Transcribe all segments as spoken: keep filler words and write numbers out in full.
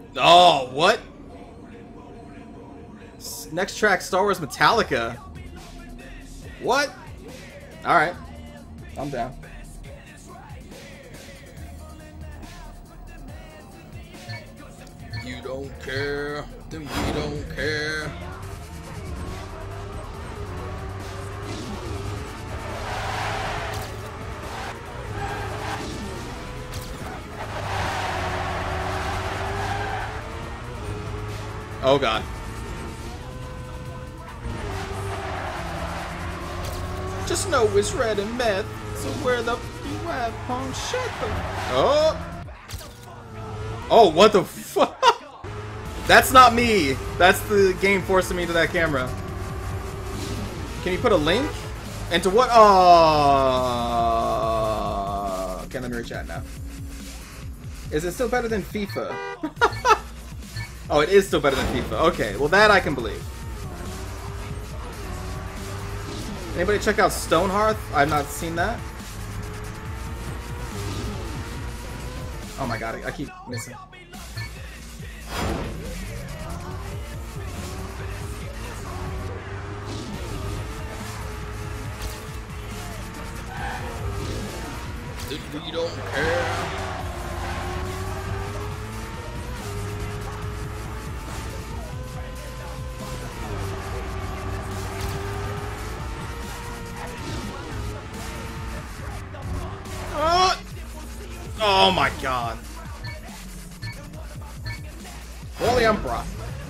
Oh, what? Next track, Star Wars Metallica. What? Alright. I'm down. You don't care. Then we don't care. Oh god. Just know it's red and meth. So where the f you at, punk? Shut the Oh. Oh, what the fuck? That's not me. That's the game forcing me to that camera. Can you put a link? Into what? Oh. Okay, let me reach out now. Is it still better than FIFA? Oh, it is still better than FIFA. Okay, well that I can believe. Anybody check out Stonehearth? I've not seen that. Oh my god, I, I keep missing. We don't care. Oh my god. Holy Emperor.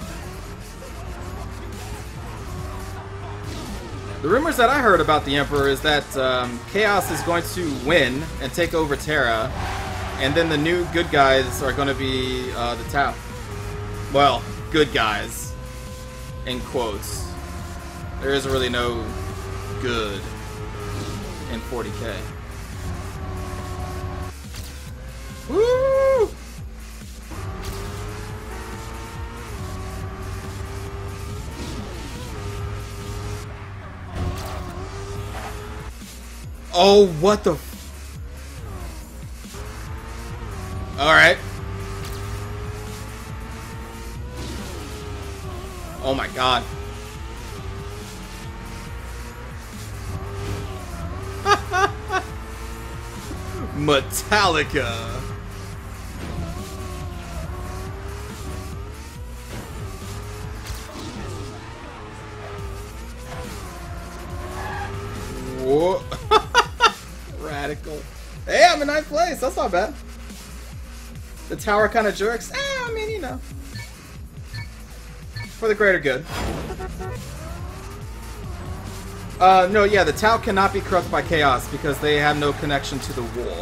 The rumors that I heard about the Emperor is that um, Chaos is going to win and take over Terra, and then the new good guys are going to be uh, the Tau. Well, good guys. In quotes. There isn't really no good in forty K. Woo! Oh, what the f- Alright. Oh my god. Metallica. Whoa. Radical. Hey, I'm in ninth place. That's not bad. The tower kind of jerks. Eh, I mean, you know. For the greater good. Uh, no, yeah, the Tau cannot be corrupted by Chaos because they have no connection to the wall.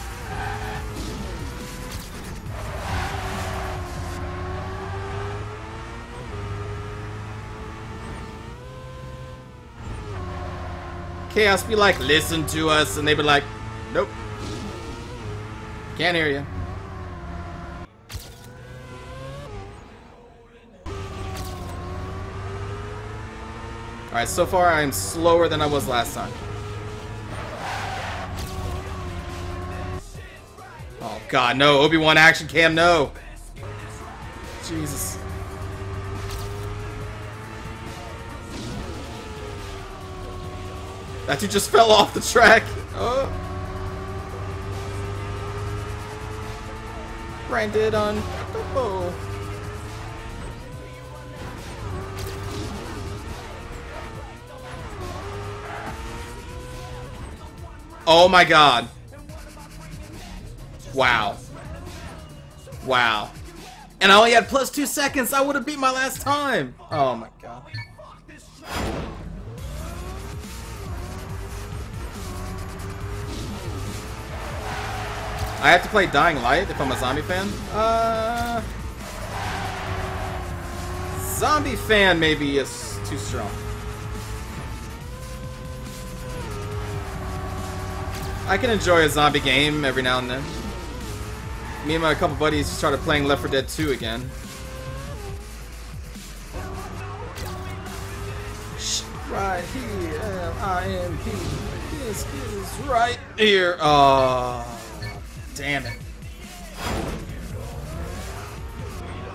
Chaos be like, listen to us, and they be like, nope. Can't hear you. Alright, so far I'm slower than I was last time. Oh god, no. Obi-Wan action cam, no. Jesus. That dude just fell off the track. Oh. Branded on. Oh. Oh my god. Wow. Wow. And I only had plus two seconds. I would have beat my last time. Oh my god. I have to play Dying Light if I'm a zombie fan. Uh, zombie fan maybe is too strong. I can enjoy a zombie game every now and then. Me and my couple buddies started playing Left four Dead two again. Right here, L I M P. This is right here. Oh, damn it.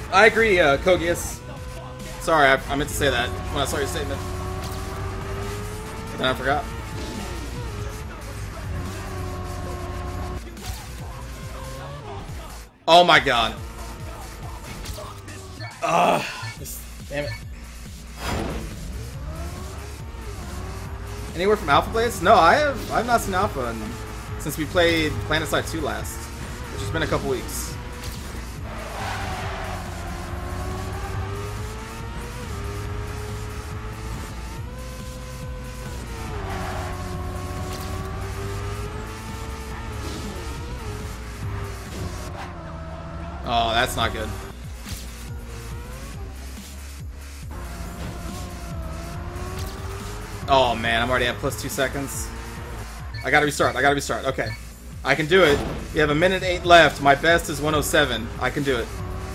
I agree, uh, Kogias. Sorry, I, I meant to say that when I saw your statement. Then I forgot. Oh my god. Ugh. Damn it. Anywhere from Alpha Blades? No, I have I've not seen Alpha in, since we played PlanetSide two last, which has been a couple weeks. Oh, that's not good. Oh man, I'm already at plus two seconds. I gotta restart, I gotta restart. Okay. I can do it. We have a minute eight left. My best is one oh seven. I can do it.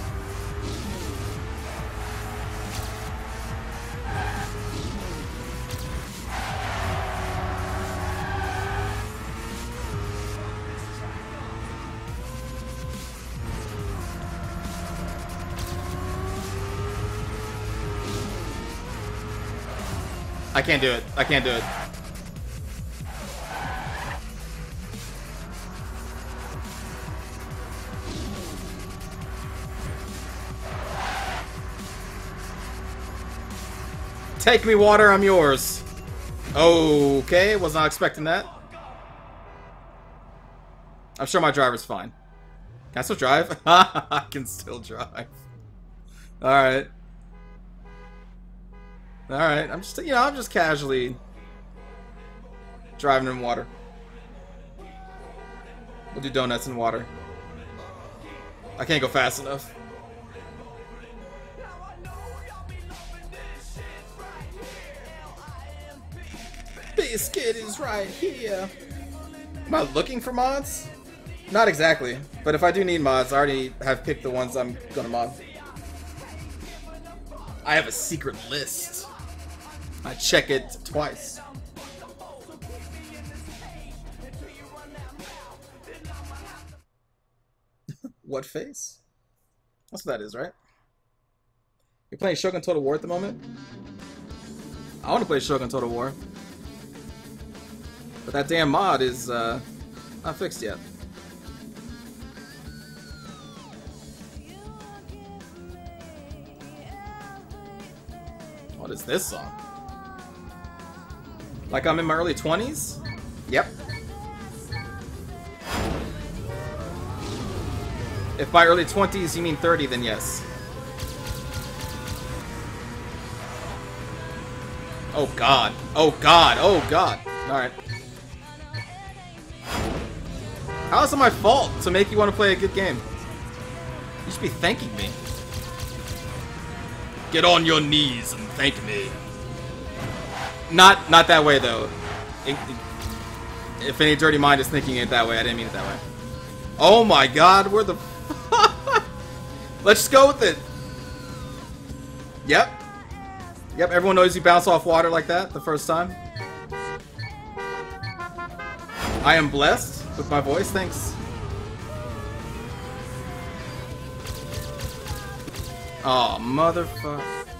I can't do it. I can't do it. Take me, water, I'm yours. Okay, was not expecting that. I'm sure my driver's fine. Can I still drive? I can still drive. Alright. Alright, I'm just, you know, I'm just casually driving in water. We'll do donuts in water. I can't go fast enough. Biscuit is right here. Am I looking for mods? Not exactly, but if I do need mods, I already have picked the ones I'm gonna mod. I have a secret list. I check it twice. What face? That's what that is, right? You're playing Shogun Total War at the moment? I want to play Shogun Total War. But that damn mod is uh, not fixed yet. What is this song? Like I'm in my early twenties? Yep. If by early twenties you mean thirty, then yes. Oh god. Oh god. Oh god. Alright. How is it my fault to make you want to play a good game? You should be thanking me. Get on your knees and thank me. Not, not that way though. It, it, if any dirty mind is thinking it that way, I didn't mean it that way. Oh my god, where the... Let's just go with it. Yep. Yep, everyone knows you bounce off water like that the first time. I am blessed with my voice, thanks. Oh, motherfucker.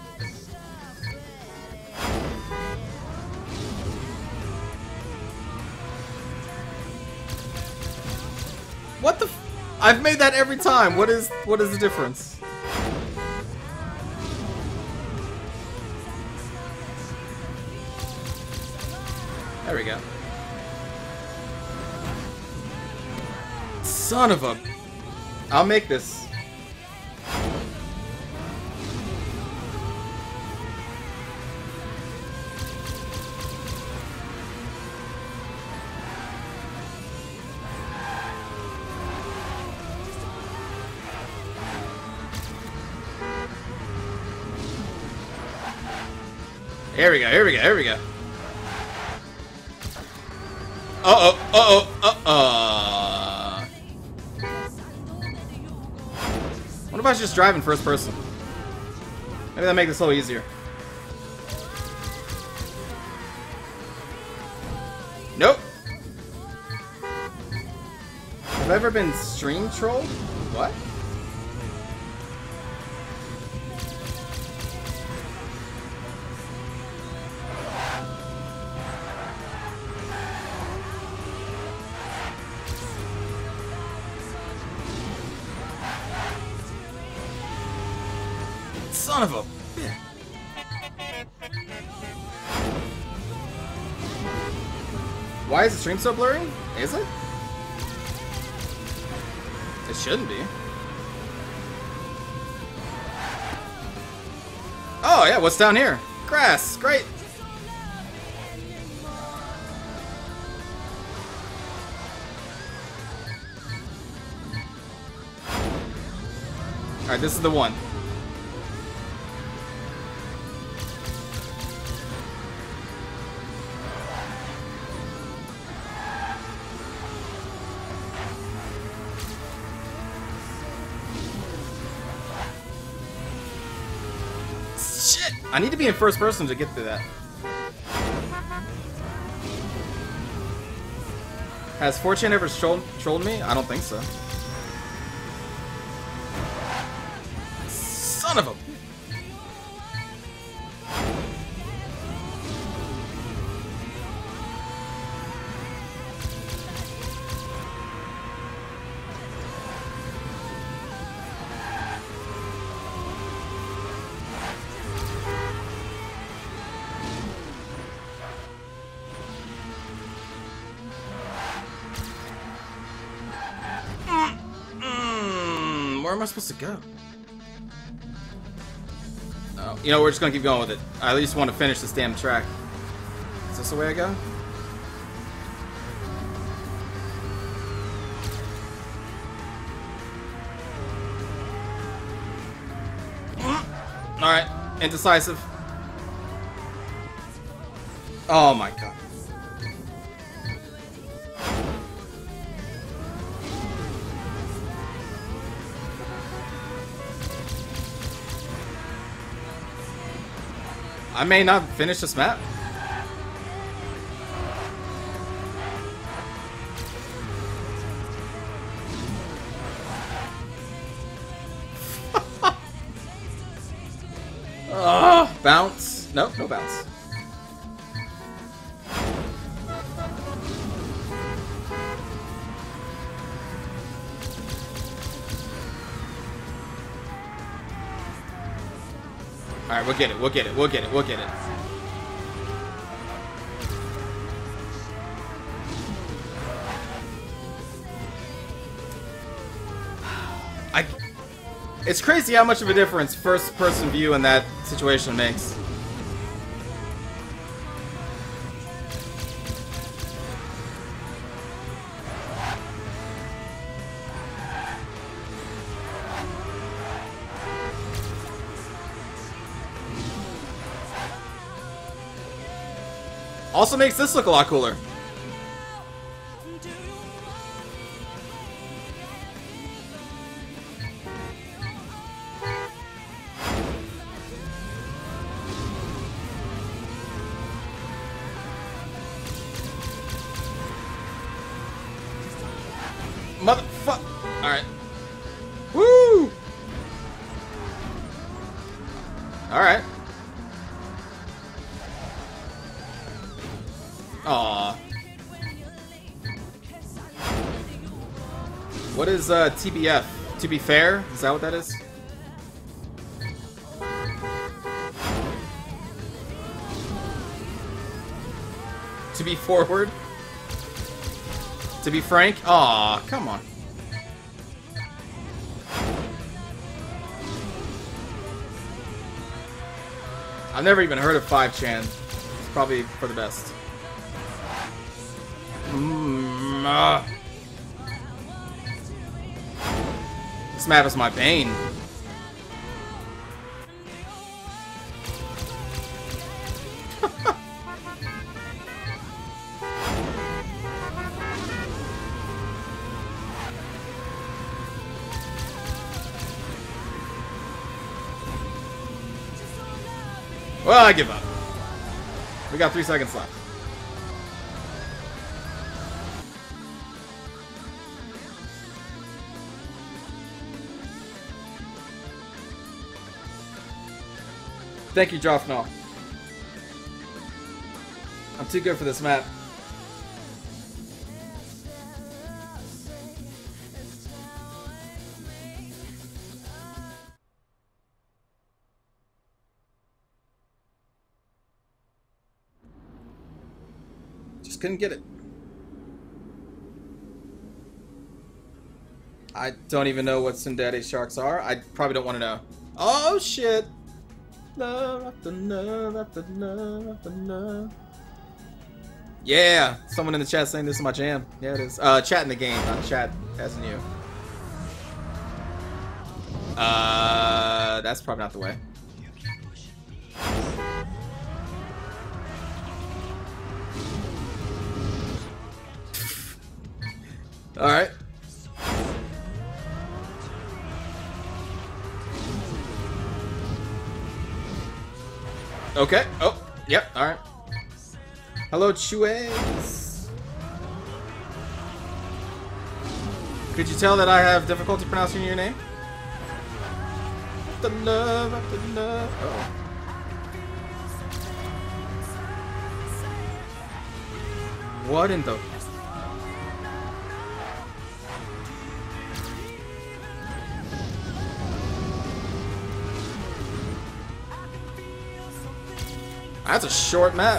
What the f- I've made that every time. What is what is the difference? There we go. Son of a... I'll make this. Here we go, here we go, here we go. Uh-oh, uh-oh, uh-oh. What if I was just driving first person? Maybe that'll make this a little easier. Nope. Have I ever been stream trolled? What? Son of a bitch. Why is the stream so blurry? Is it? It shouldn't be. Oh yeah, what's down here? Grass, great. Alright, this is the one. Shit! I need to be in first person to get through that. Has four chan ever trolled, trolled me? I don't think so. Son of a... Where am I supposed to go? Oh, you know, we're just gonna keep going with it. I at least want to finish this damn track. Is this the way I go? Alright, indecisive. Oh my god. I may not finish this map. uh, bounce. Nope, no bounce. Alright, we'll get it, we'll get it, we'll get it, we'll get it. I... It's crazy how much of a difference first-person view in that situation makes. Also makes this look a lot cooler. Motherfuck. Alright. Woo! Alright. Aww. What is uh, T B F? To be fair? Is that what that is? To be forward? To be frank? Aw, come on. I've never even heard of five chan. It's probably for the best. Mm, uh. This map is my bane. Well, I give up. We got three seconds left. Thank you, Joffnall. I'm too good for this map. Just couldn't get it. I don't even know what Tsundere sharks are. I probably don't want to know. Oh shit! Love after love after love after love. Yeah! Someone in the chat saying this is my jam. Yeah, it is. Uh, chat in the game, not chat as in you. Uh, that's probably not the way. Alright. Okay. Oh, yep. Alright. Hello, Chuez. Could you tell that I have difficulty pronouncing your name? After love, after love. Oh. What in the... That's a short map.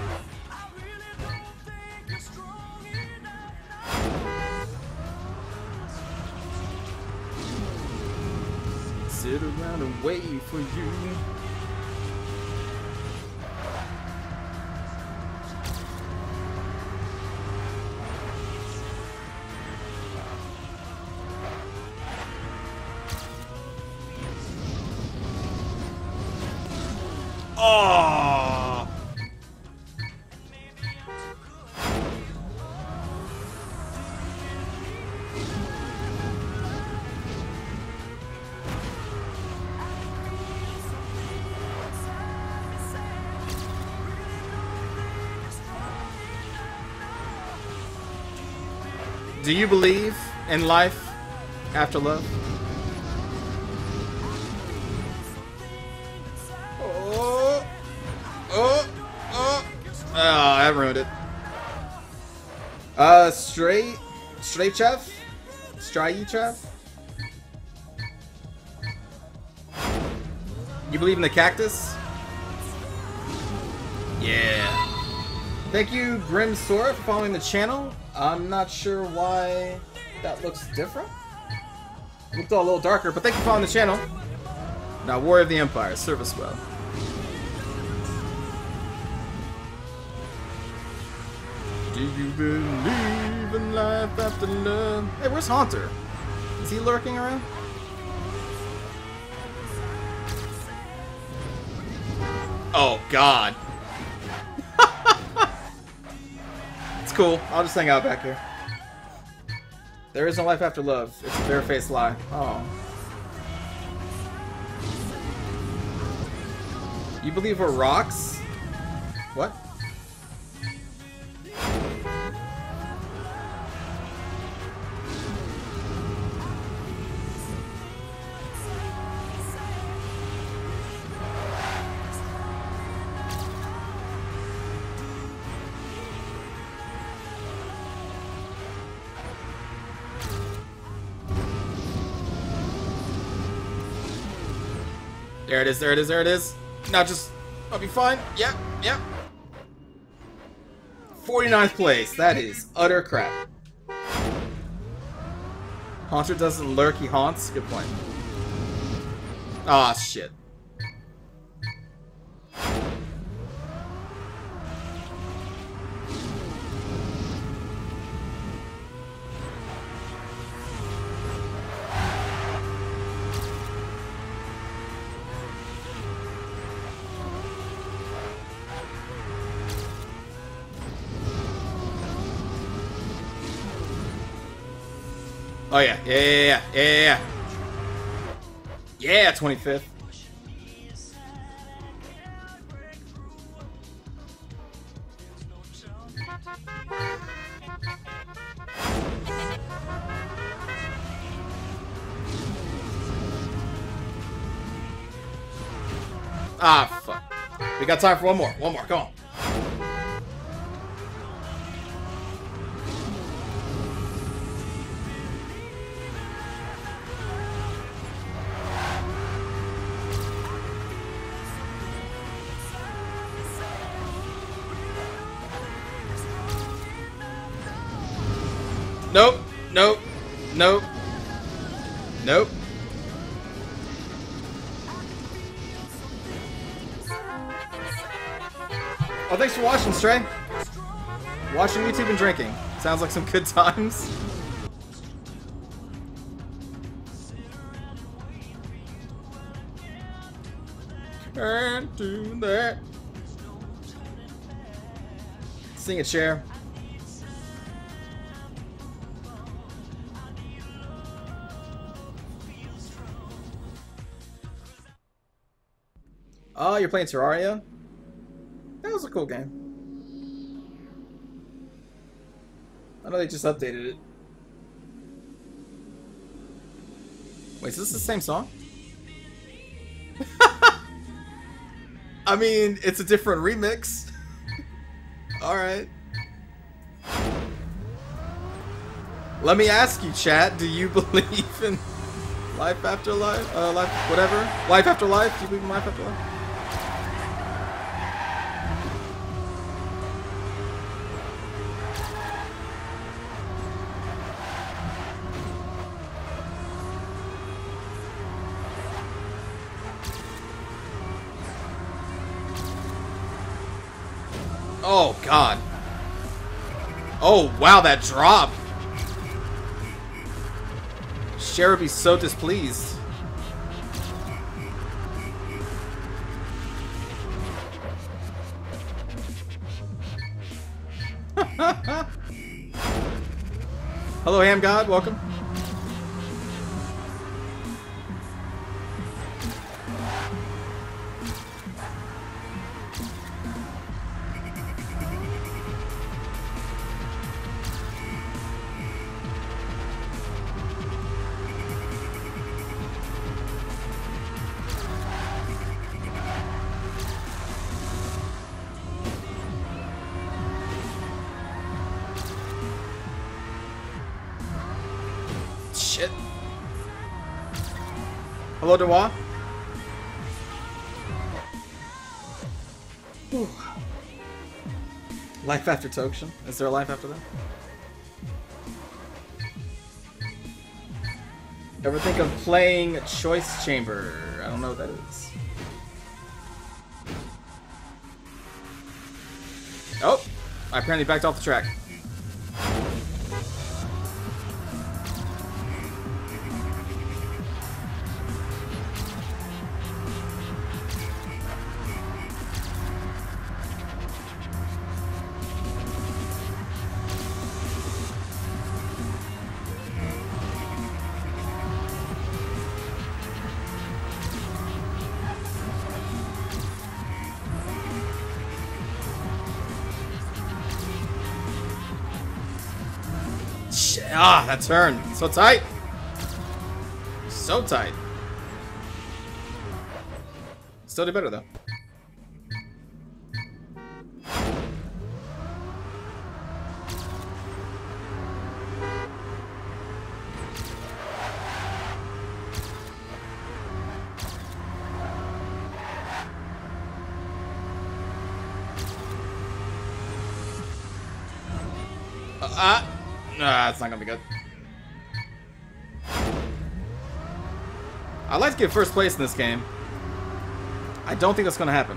Sit around and wait for you. Oh! Do you believe in life after love? Oh, oh, oh. Oh, I ruined it. Uh, straight, straight chef? Stray chef? You believe in the cactus? Yeah. Thank you, Grim Sora, for following the channel. I'm not sure why that looks different. It looked all a little darker, but thank you for following the channel. Now, Warrior of the Empire, serve us well. Do you believe in life after love? Hey, where's Haunter? Is he lurking around? Oh, God. It's cool. I'll just hang out back here. There is no life after love. It's a barefaced lie. Oh. You believe we're rocks? What? There it is, there it is, there it is. Now just, I'll be fine. Yep, yep. forty-ninth place. That is utter crap. Haunter doesn't lurk, he haunts. Good point. Ah, shit. Oh yeah, yeah, yeah, yeah, yeah, yeah, yeah, twenty-fifth. Ah, fuck. We got time for one more, one more, come on. Nope. Nope. Nope. Nope. Oh, thanks for watching, Stray. Watching YouTube and drinking. Sounds like some good times. Can't do that. Sing it, Cher. Oh, you're playing Terraria? That was a cool game. I know they just updated it. Wait, is this the same song? I mean, it's a different remix. Alright. Let me ask you, chat, do you believe in life after life? Uh, life, whatever? Life after life? Do you believe in life after life? Oh, God. Oh, wow, that drop. Cher would be so displeased. Hello, Ham God. Welcome. Shit. Hello, Dewa. Whew. Life after tokshen? Is there a life after that? Ever think of playing Choice Chamber? I don't know what that is. Oh! I apparently backed off the track. Ah, that turn. So tight. So tight. Still did better, though. Uh, uh. Nah, it's not gonna be good. I'd like to get first place in this game. I don't think that's gonna happen.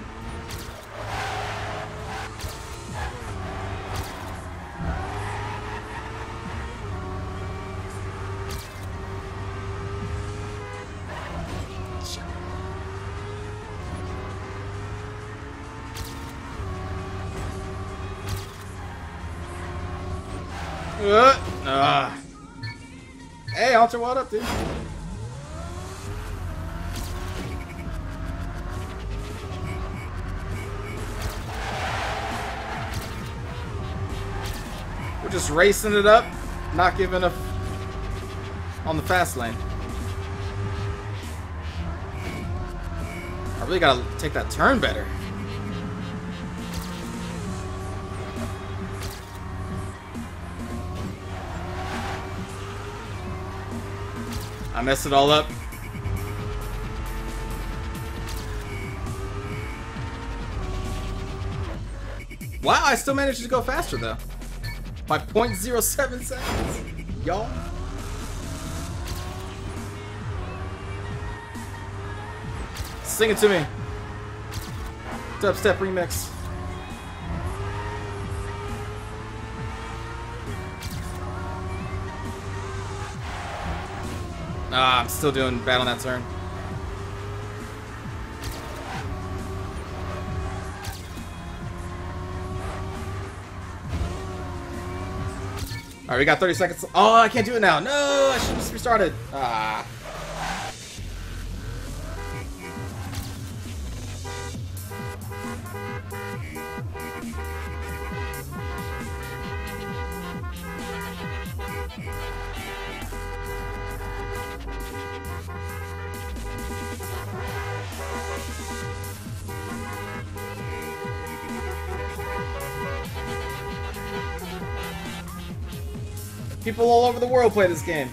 Uh, uh. Hey, Alter, what up, dude? We're just racing it up, not giving up on the fast lane. I really gotta take that turn better. I messed it all up. Wow, I still managed to go faster though. By zero point zero seven seconds. y'all. Sing it to me. Dubstep remix. Ah, I'm still doing bad on that turn. Alright, we got thirty seconds. Oh, I can't do it now. No, I should have just restarted. Ah. People all over the world play this game.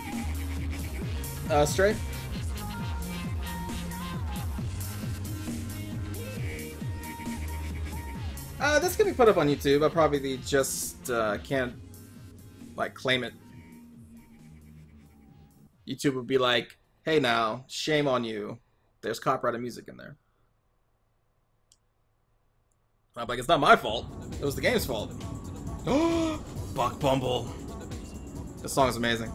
Uh, Stray? Uh, this can be put up on YouTube. I probably just uh, can't, like, claim it. YouTube would be like, hey now, shame on you. There's copyrighted music in there. I'm like, it's not my fault. It was the game's fault. Buck Bumble. This song is amazing.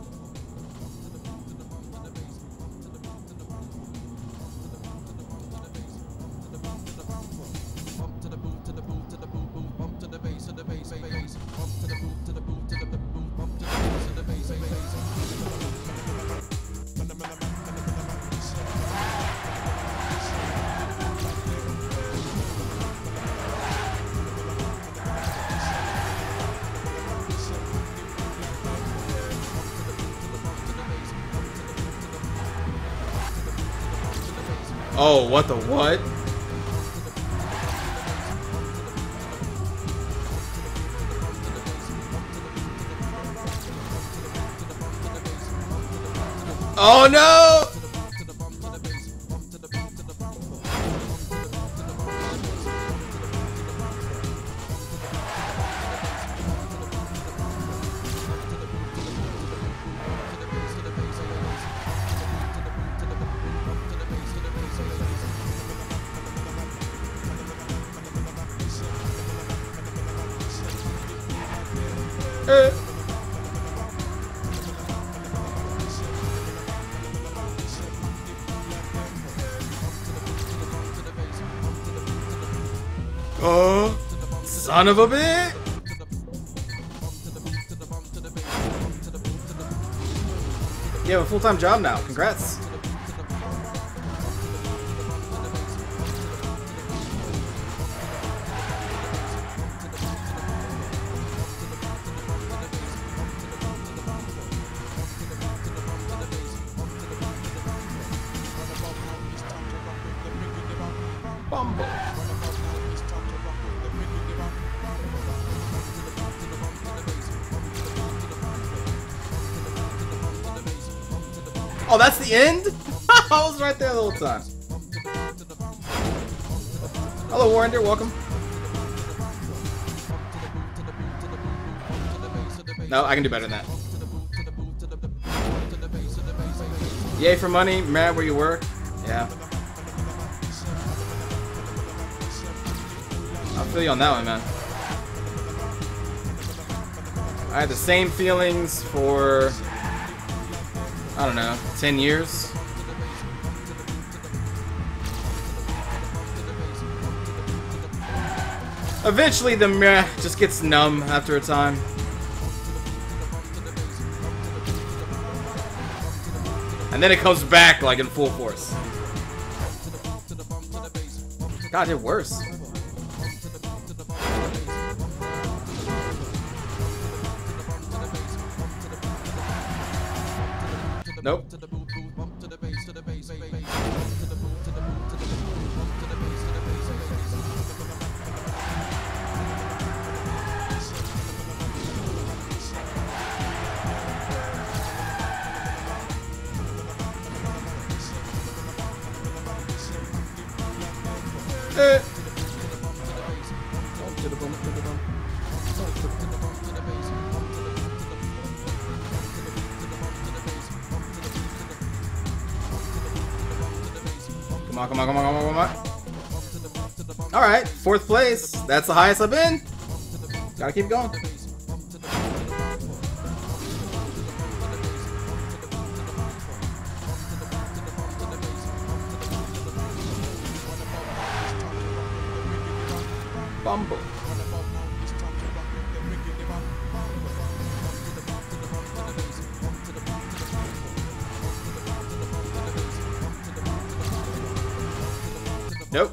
Oh, what the what? Oh no! Uh. Oh, son of a bitch! You have a full-time job now. Congrats. Bumble. Oh, that's the end? I was right there the whole time. Hello, Warrender, welcome. No, I can do better than that. Yay for money, mad where you work. Yeah. I feel you on that one, man. I had the same feelings for, I don't know, ten years. Eventually the meh just gets numb after a time. And then it comes back like in full force. God, it worse. Nope. Eh. on, come on, come on, come on, come on. Alright, fourth place. That's the highest I've been. Gotta keep going. Bumble. Nope.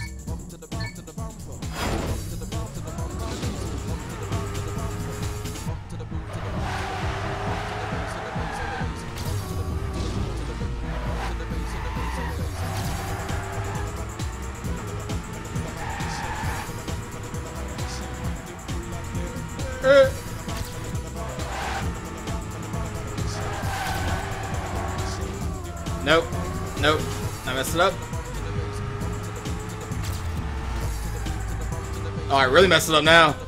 Uh. Nope. Nope. I messed it up. Oh, I really messed it up now.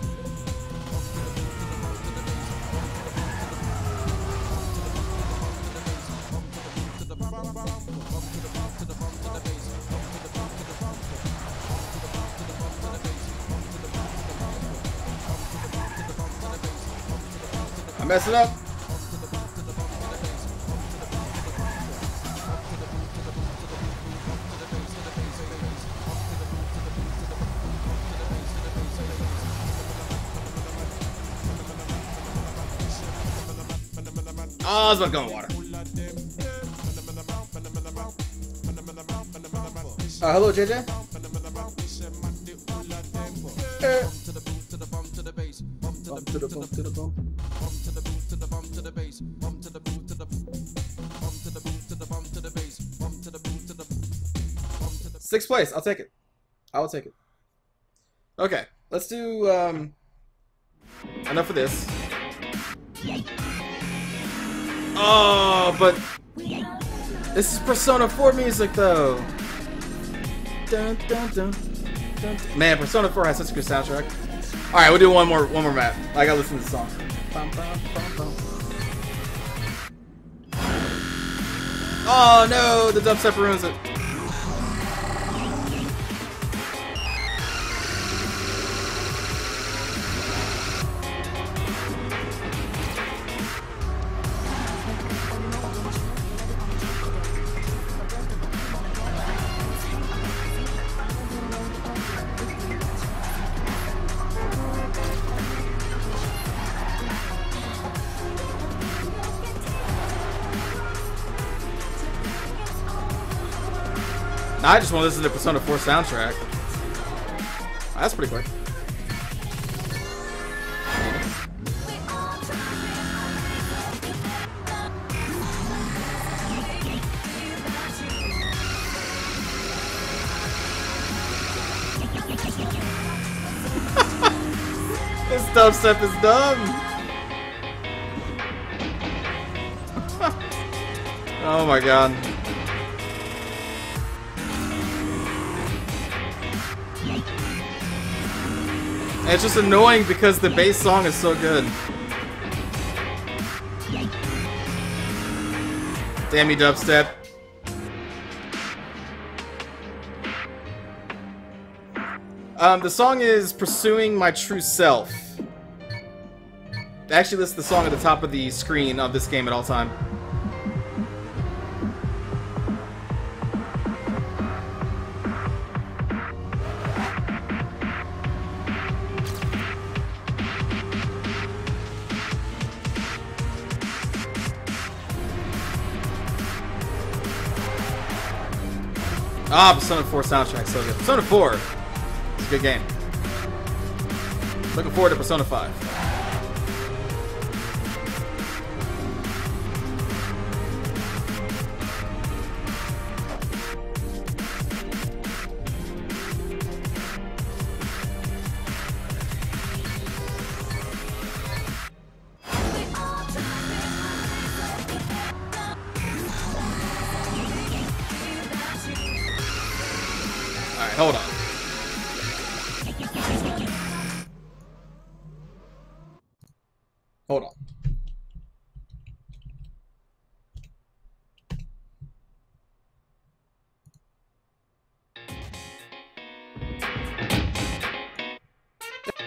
I messed it up. Oh, I was about to go in water. Uh, hello, J J. Uh. Sixth place. I'll take it. I will take it. Okay, let's do um, enough of this. Oh, but this is Persona four music, though. Dun, dun, dun, dun. Man, Persona four has such a good soundtrack. All right, we'll do one more, one more map. I gotta listen to the song. Bum, bum, bum, bum. Oh no, the dubstep ruins it. I just want to listen to the Persona four soundtrack. That's pretty quick. This dubstep is dumb. Oh my god. And it's just annoying because the bass song is so good. Damn you, dubstep. Um, the song is Pursuing My True Self. It actually lists the song at the top of the screen of this game at all time. Ah, Persona four soundtrack, so good. Persona four is a good game. Looking forward to Persona five. Alright, hold on. Hold on.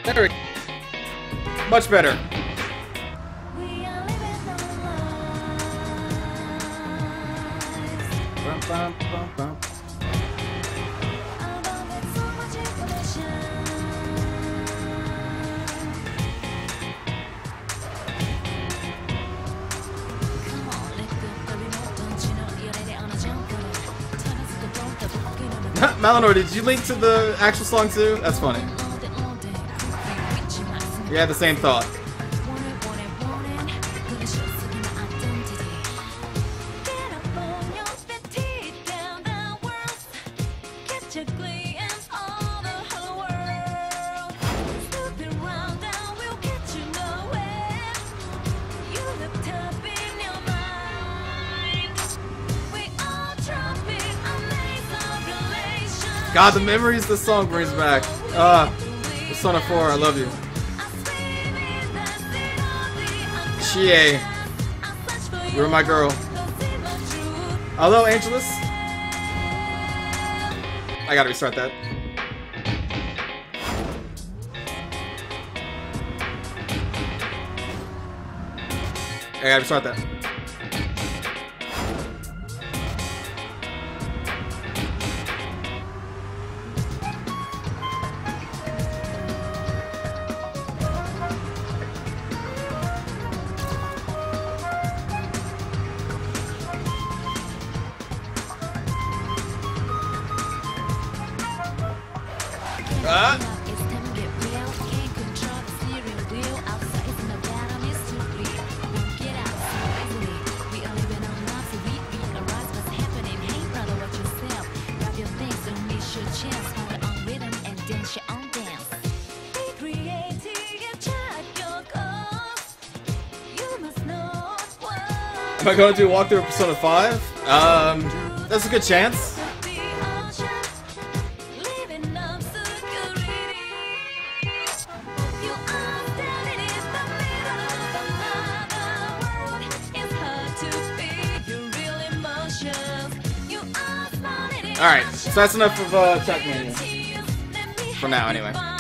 There we go. Much better. Bum, bum, bum, bum. Malinor, did you link to the actual song too? That's funny. We had the same thought. God, the memories this song brings back. Ah, Persona four, I love you. Chie, you're my girl. Hello, Angelus. I gotta restart that. I gotta restart that. Ah. Am I going to do a walkthrough of Persona five? Um, that's a good chance. Alright, so that's enough of uh, Trackmania. For now, anyway.